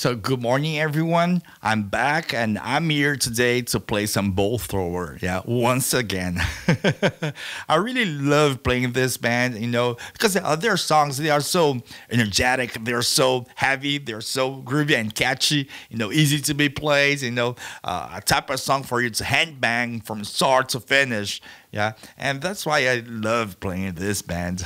So good morning, everyone. I'm back, and I'm here today to play some bowl thrower. Yeah, once again. I really love playing this band, because their songs, they are so energetic, they're so heavy, they're so groovy and catchy. Easy to be played. A type of song for you to hand bang from start to finish. Yeah, and that's why I love playing this band.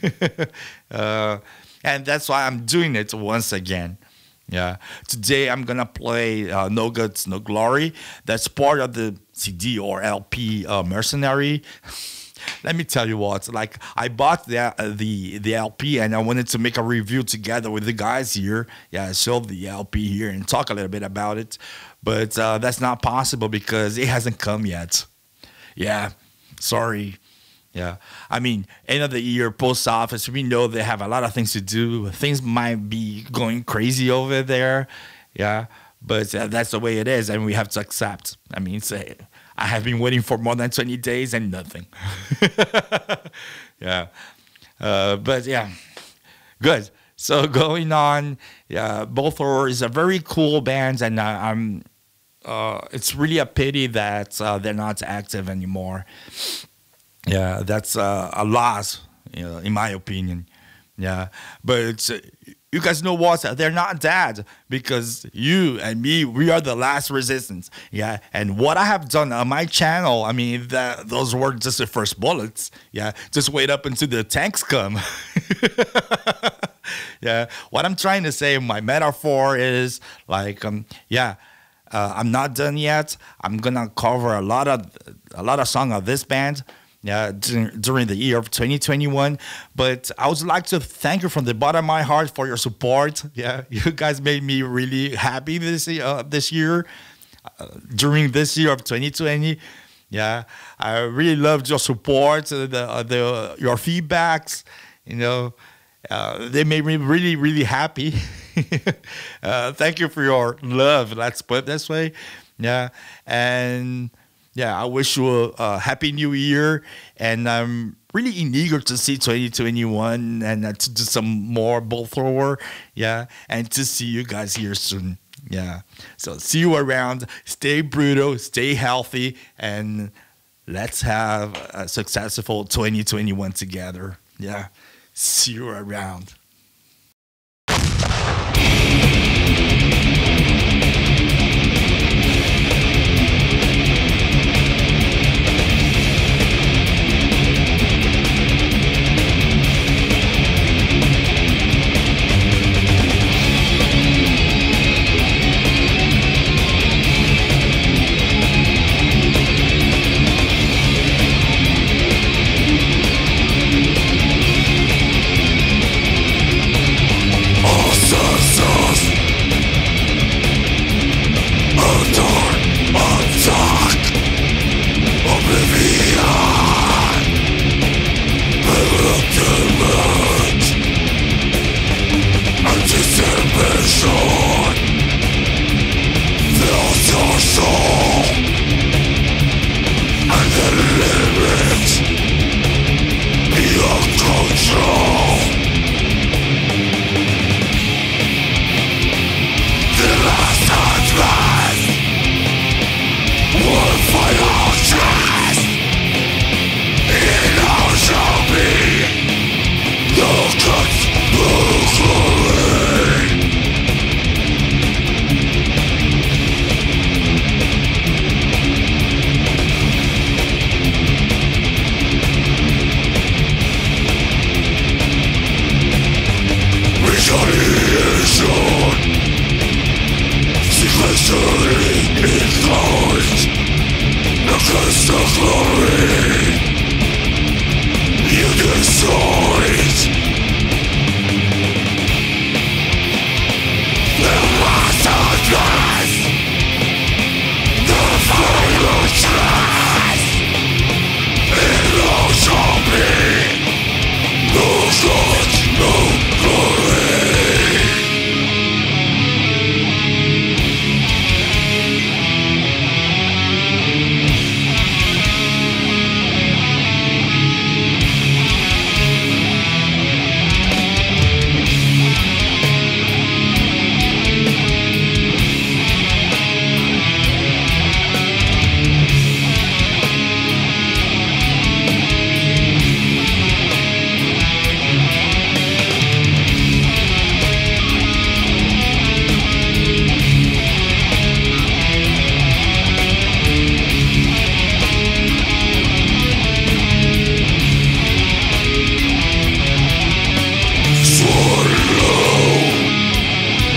And that's why I'm doing it once again. Yeah. Today I'm gonna play No Guts, No Glory. That's part of the CD or LP Mercenary. Let me tell you what. Like I bought the LP and I wanted to make a review together with the guys here. Yeah, I sold the LP here and talk a little bit about it, but that's not possible because it hasn't come yet. Yeah, sorry. Yeah, I mean, end of the year, post office, we know they have a lot of things to do. Things might be going crazy over there. Yeah, but that's the way it is, and we have to accept. I mean, I have been waiting for more than 20 days and nothing. Yeah, but yeah, good. So going on, yeah, Both is a very cool band, and it's really a pity that they're not active anymore. Yeah, that's a loss, in my opinion. Yeah, but you guys know what? They're not dead because you and me, we are the last resistance. Yeah, and what I have done on my channel, I mean, those were just the first bullets. Yeah, just wait up until the tanks come. Yeah, what I'm trying to say, my metaphor is like, I'm not done yet. I'm gonna cover a lot of songs of this band. Yeah, during the year of 2021. But I would like to thank you from the bottom of my heart for your support. Yeah, you guys made me really happy this year, during this year of 2020. Yeah, I really loved your support, your feedbacks. They made me really, really happy. Thank you for your love. Let's put it this way. Yeah, and yeah, I wish you a happy new year, and I'm really eager to see 2021 and to do some more bowl thrower, yeah, and to see you guys here soon, yeah. So see you around. Stay brutal, stay healthy, and let's have a successful 2021 together, yeah. See you around.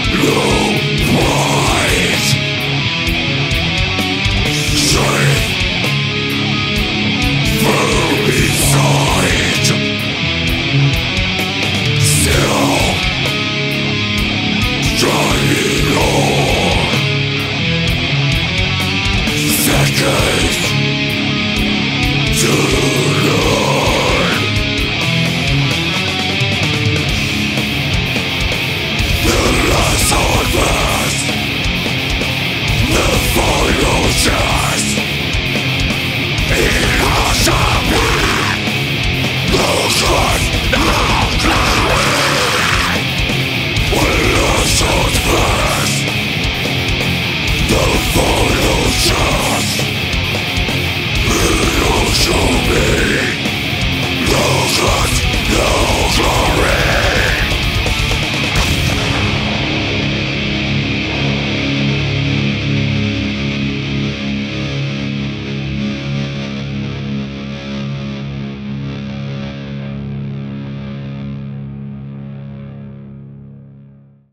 No.